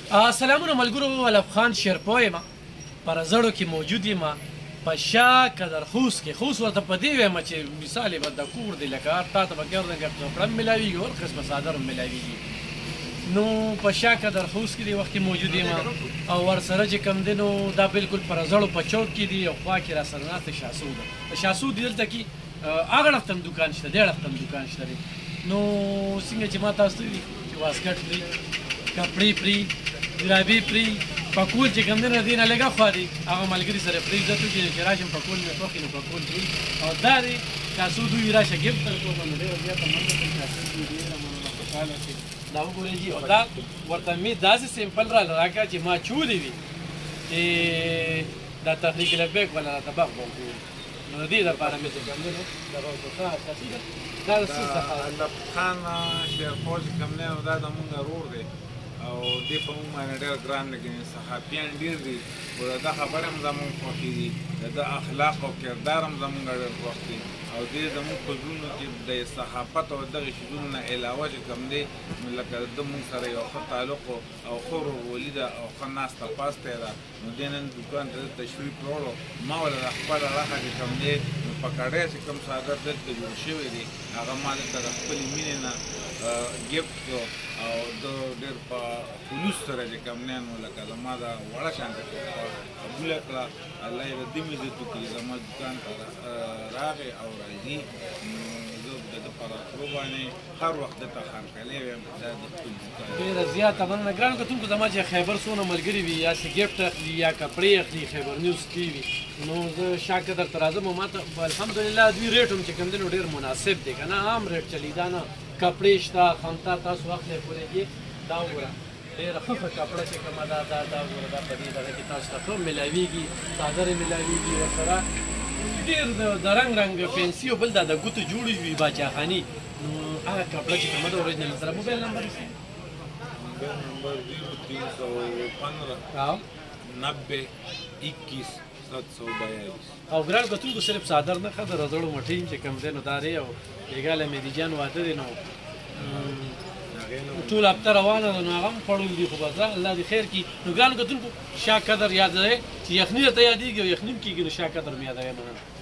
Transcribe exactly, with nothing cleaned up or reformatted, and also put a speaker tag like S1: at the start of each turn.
S1: سلامونه ملګرو، علف خان شیرپوی یم، په رزړو کې موجود یم، په شا قدر خوست کې. خوست ورته په دې وایم چې مثال یې به د کور دی، لکه هر تا ته به ګردنګه کپړه هم میلاوېږي، هر قسمه څادر هم میلاوېږي. نو په شا قدر خوست کې دې وخت کې موجود یم او ورسره چې کوم دی نو دا بالکل په رزړو په چوک کې دي او خوا کې راسره ناست شاسود ده. د شاسود دلته کې هغه اړخ ته هم دوکان شته، دې اړخ ته هم دوکان شته دی. نو څنګه چې ما تاسو ته وي چې واسکټ پرې، کپړې پرې، جرابې پرې، پکول چې کوم دی نه دې نه لږه خوا دی، هغه ملګري سره پرې عزت وکړي چې راشم پکول مې خوښ نو پکول پرې. او دا دی شاسود وي راشه ګفت درکوم نو ډېره زیاته مننه کوم شاسود وي ډېره مننه خوشحاله شي. دا وګورئ جي، او دا ورته مې داسې سمپل راله راکړه چې ما چولې وي چې دا تخلیق لبیک والا راته بغ به وګوري. نو د دې دپاره مې چې کوم دی نو دغه ورته اساسي ده. دا د څه څخه
S2: علف خان شیرپوی چې کوم دی نو دا زمونږ ورور دی او دې په موږ باندې ډېر ګران دی، صحافیان ډېر دي خو د ده خبرې هم زمونږ خوښې دي، د ده اخلاق او کردار هم زمونږ ډېر خوښ دي او دې زمونږ په زړونو کې د صحافت او دغې شیزونو نه علاوه چې کوم دی لکه د موږ سره یو ښه تعلق او ښه ورورولي ده او ښه ناسته پاسته یې ده. نو دې نن دوکان ته تشریف راوړو، ما ولې د خپله راخه چې کوم دی نو په کډۍ چې کوم څادر دلته جوړ شوی دی هغه ما دلته د خپلې مینې نه ګفت کړو او د ډېر په خلوص سره چې کوم دی نو لکه زما دا وړه شانته قبوله کړه. الله یې د دې مې عزت وکړي، زما دوکان ته راغی او راځي. زه د ده په راتلو باندې هر وخت دته خانقلې ویم دا د خپل دوکان
S1: ډېره زیاته مننه. ګرانو کتونکو زما چې خیبر څونه ملګري وي یا چې ګفټ اخلي یا کپړې اخلي خیبر نیوز کې وي نو زه شا قدر ته راځم او ما ته الحمدلله دوی ریټ هم چې کوم دی نو ډېر مناسب دی که نه عام ریټ چلی دا نه. کپړې شته، خامتا تاسو اخلی پورې کې دا وګوره ډېره ښه ښه کپړه چې کومه ده دا دا وګوره دا په دې دغه کې تاسو ته ښه میلاوېږي، څادر یې میلاوېږي ورسره ډېر د رنګ رنګ فینسي او بل دا د ګوتو جوړې وي باچاخاني. نو هغه کپړه چې کومه ده اوریجنل سره موبایل نمبر یې
S2: موبایل نمبر زیرو تین سو پندرہ نبے اکیس سات سو بیالیس.
S1: او ګران کتونکو صرف څادر نه ښه د رزړو مټۍ چې کوم دی نو دا دی او بېګاله مهدي جان واده دی نو ټول هفته روانه ده نو هغه هم خوړل دي خو بس الله دې خیر کړي. نو ګرانو کتونکو شا قدر یاد دی چې یخني درته یادېږي او یخني هم کېږي نو شا قدر مې یادوي مننه.